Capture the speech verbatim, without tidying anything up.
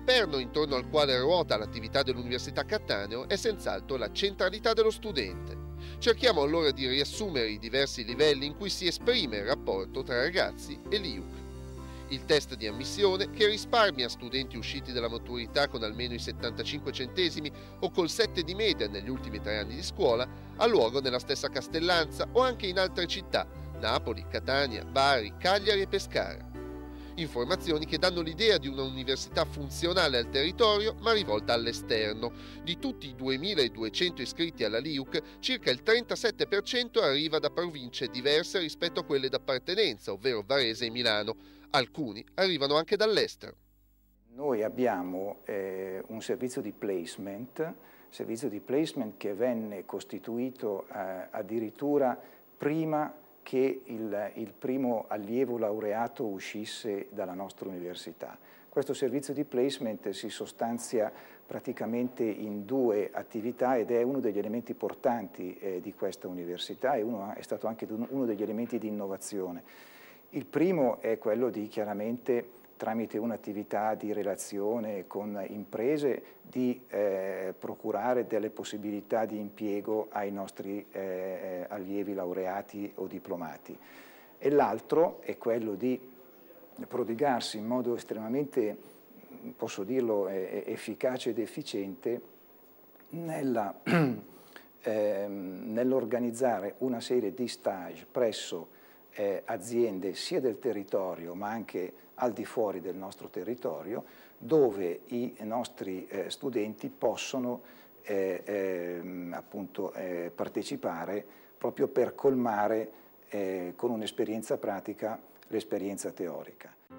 perno intorno al quale ruota l'attività dell'Università Cattaneo è senz'altro la centralità dello studente. Cerchiamo allora di riassumere i diversi livelli in cui si esprime il rapporto tra ragazzi e l'I U C. Il test di ammissione, che risparmia studenti usciti dalla maturità con almeno i settantacinque centesimi o col sette di media negli ultimi tre anni di scuola, ha luogo nella stessa Castellanza o anche in altre città: Napoli, Catania, Bari, Cagliari e Pescara. Informazioni che danno l'idea di una università funzionale al territorio ma rivolta all'esterno. Di tutti i duemiladuecento iscritti alla L I U C, circa il trentasette per cento arriva da province diverse rispetto a quelle d'appartenenza, ovvero Varese e Milano. Alcuni arrivano anche dall'estero. Noi abbiamo eh, un servizio di placement, servizio di placement che venne costituito eh, addirittura prima che il, il primo allievo laureato uscisse dalla nostra università. Questo servizio di placement si sostanzia praticamente in due attività ed è uno degli elementi portanti eh, di questa università e uno, è stato anche uno degli elementi di innovazione. Il primo è quello di chiaramente, tramite un'attività di relazione con imprese, di eh, procurare delle possibilità di impiego ai nostri eh, allievi laureati o diplomati. E l'altro è quello di prodigarsi in modo estremamente, posso dirlo, eh, efficace ed efficiente nella, eh, nell'organizzare una serie di stage presso eh, aziende sia del territorio ma anche al di fuori del nostro territorio, dove i nostri eh, studenti possono eh, eh, appunto, eh, partecipare proprio per colmare eh, con un'esperienza pratica l'esperienza teorica.